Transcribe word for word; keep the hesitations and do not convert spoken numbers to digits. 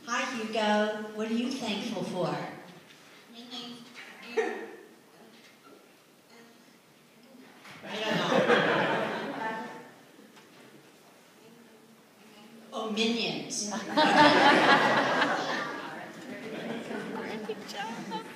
Hi, Hugo. What are you thankful for? Right on. Oh, minions. Good job.